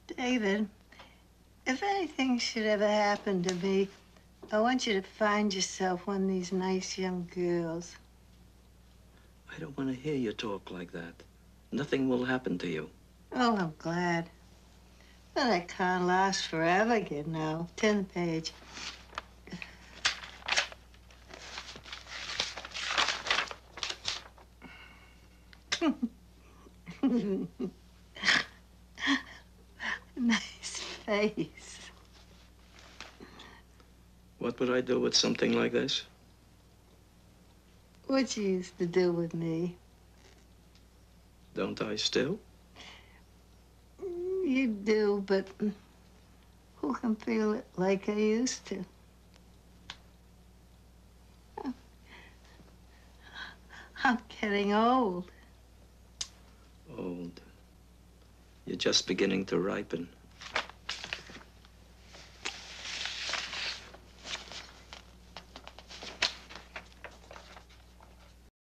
David, if anything should ever happen to me, I want you to find yourself one of these nice young girls. I don't want to hear you talk like that. Nothing will happen to you. Oh, I'm glad. But I can't last forever, you know. 10th page. Nice face. What would I do with something like this? What you used to do with me. Don't I still? You do, but who can feel it like I used to? I'm getting old. Old. You're just beginning to ripen.